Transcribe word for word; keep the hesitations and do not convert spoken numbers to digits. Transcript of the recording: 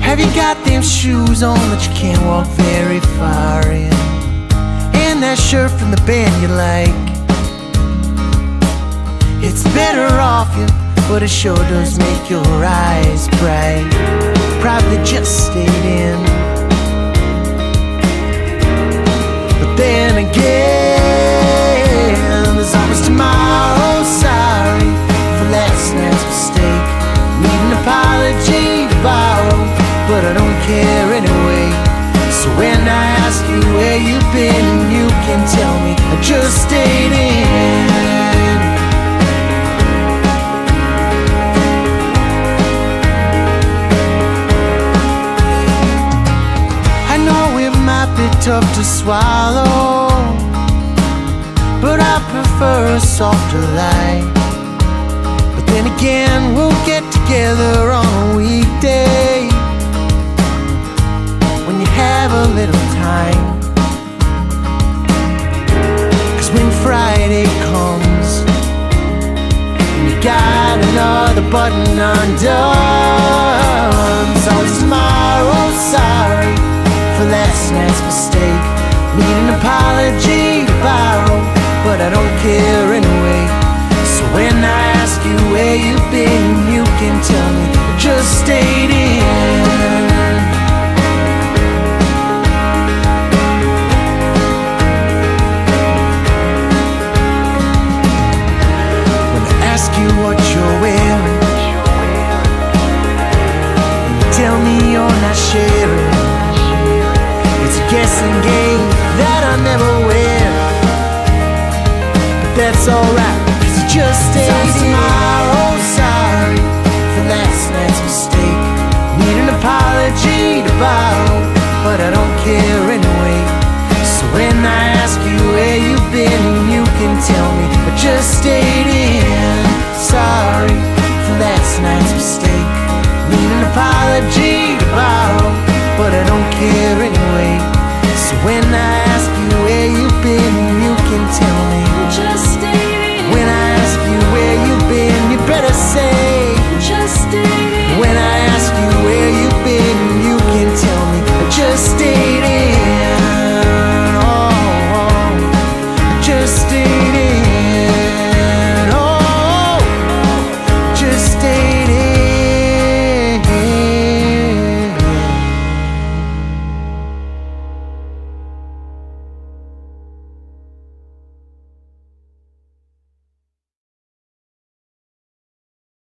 Have you got them shoes on that you can't walk very far in? And that shirt from the band you like? It's better off you, but it sure does make your eyes bright. Probably just stayed in. But then again, there's always tomorrow. Sorry for last night's mistake. Need an apology to borrow, but I don't care anyway. So when I ask you where you've been, you can tell me I just stayed in. I know it might be tough to swallow, but I prefer a softer light. But then again, we'll get together on a weekday when you have a little time. Cause when Friday comes and you got another button undone, so it's tomorrow. Sorry for last night's mistake. Need an apology to borrow, but I don't care anyway. So when I ask you where you've been, you can tell me I just stayed in. When I ask you what you're wearing, and you tell me you're not sharing, it's a guessing game that I never win. But that's alright, cause you just stayed in. Tomorrow, sorry for last night's mistake. Need an apology to borrow, but I don't care anyway. So when I ask you where you've been, you can tell me I just stayed in. Sorry